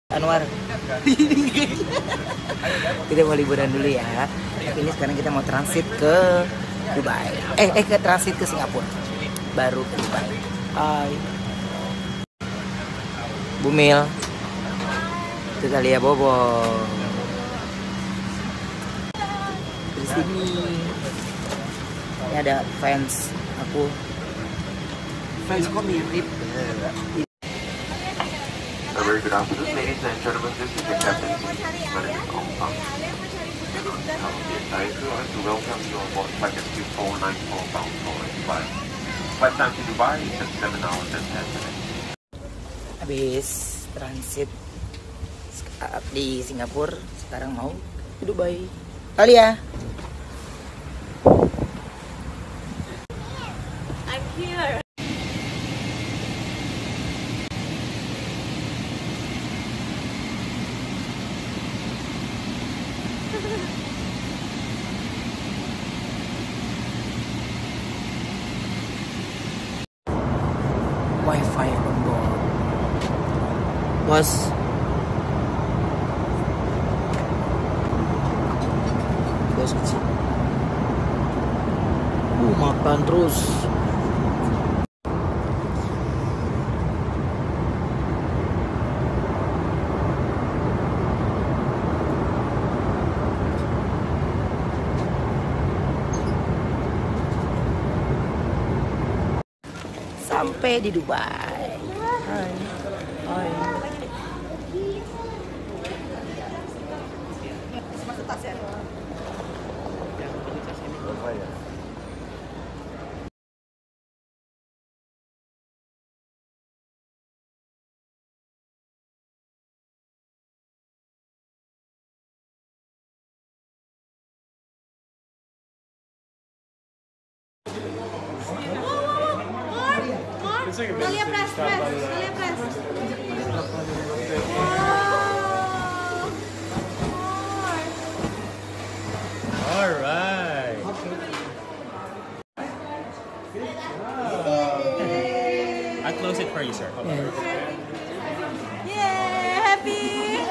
Anwar. Kita mau liburan dulu ya. Tapi ini sekarang kita mau transit ke Dubai. Ke transit ke Singapura. Baru ke Dubai. Hai. Bumil. Itu Thalia Bobo. Di sini. Ini ada fans aku. Fans kok mirip. A very good afternoon, ladies and gentlemen. This is the captain. My name is Ong Pang. I would like to welcome you on board flight SQ494 bound for Dubai. Flight time to Dubai is at 7 hours and 10 minutes. Habis transit di Singapura, sekarang mau ke Dubai. Thalia. I'm here. Wi-Fi on board. Bos. Bos kecil. Makan terus. Sampai di Dubai. Hai. Hai. Thalia press. Thalia press. All right. I close it for you, sir. Hold on. Yay, happy.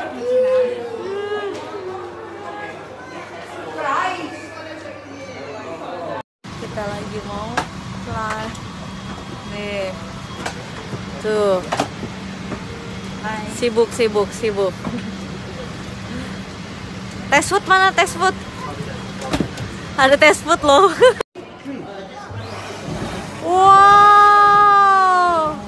Kita lagi mau fly. Nih. Tuh. Sibuk. Tes food mana tes food? Ada tes food loh. Wow.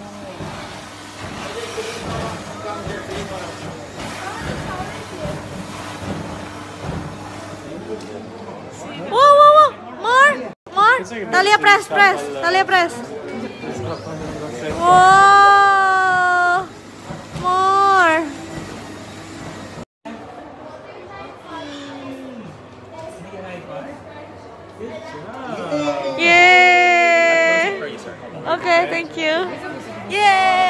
Wow. More. Thalia press. Thalia press. Wow. More. Yay. For you, sir. Hold on. Okay, thank you. Yay.